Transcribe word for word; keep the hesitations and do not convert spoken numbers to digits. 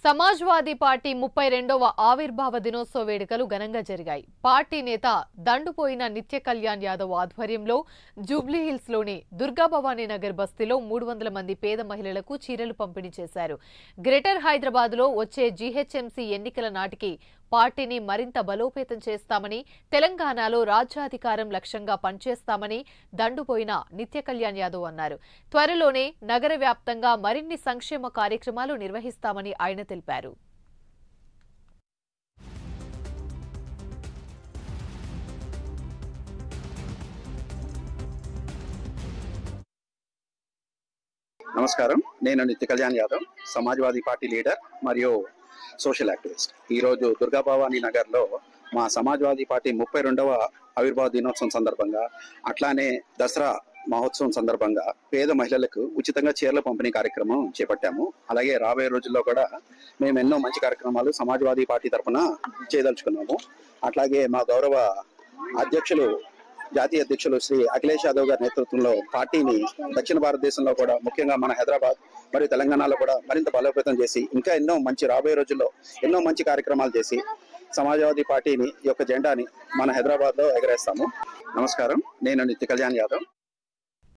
Samajwadi party ముప్పై రెండవ ఆవిర్భావ దినోత్సవ వేడుకలు ఘనంగా జరిగాయి. పార్టీ నేత దండుపోయిన నిత్య కళ్యాణ్ యాదవ్ ఆధ్వర్యంలో జూబ్లీహిల్స్ లోని దుర్గాభవానీ నగర్ బస్తీలో మూడు వందల మంది పేద మహిళలకు చీరలు పంపిణీ చేశారు. గ్రేటర్ హైదరాబాద్ లో వచ్చే జీహెచ్ఎంసీ ఎన్నికల నాటికి పార్టీని మరింత బలోపేతం చేస్తామని, తెలంగాణలో రాజ్యాధికారం లక్ష్యంగా పనిచేస్తామని దండుపోయిన నిత్య కళ్యాణ్ యాదవ్ అన్నారు. త్వరలోనే నగర వ్యాప్తంగా మరిన్ని సంక్షేమ కార్యక్రమాలు నిర్వహిస్తామని ఆయన తెలిపారు. నమస్కారం, నేను నిత్య కళ్యాణ్ యాదవ్, సమాజ్వాదీ పార్టీ లీడర్ మరియు సోషల్ యాక్టివిస్ట్. ఈరోజు దుర్గాభవానీ నగర్లో మా సమాజ్వాదీ పార్టీ ముప్పై రెండవ ఆవిర్భావ దినోత్సవం సందర్భంగా, అట్లానే దసరా మహోత్సవం సందర్భంగా పేద మహిళలకు ఉచితంగా చీరల పంపిణీ కార్యక్రమం చేపట్టాము. అలాగే రాబోయే రోజుల్లో కూడా మేము ఎన్నో మంచి కార్యక్రమాలు సమాజ్వాదీ పార్టీ తరఫున చేయదలుచుకున్నాము. అట్లాగే మా గౌరవ అధ్యక్షులు జాతీయ అధ్యక్షులు శ్రీ అఖిలేష్ యాదవ్ గారి నేతృత్వంలో పార్టీని దక్షిణ భారతదేశంలో కూడా, ముఖ్యంగా మన హైదరాబాద్ మరియు తెలంగాణలో కూడా మరింత బలోపేతం చేసి, ఇంకా ఎన్నో మంచి రాబోయే రోజుల్లో ఎన్నో మంచి కార్యక్రమాలు చేసి సమాజ్వాదీ పార్టీని ఈ యొక్క జెండాని మన హైదరాబాద్ లో ఎగరేస్తాము. నమస్కారం, నేను నిత్య కళ్యాణ్ యాదవ్.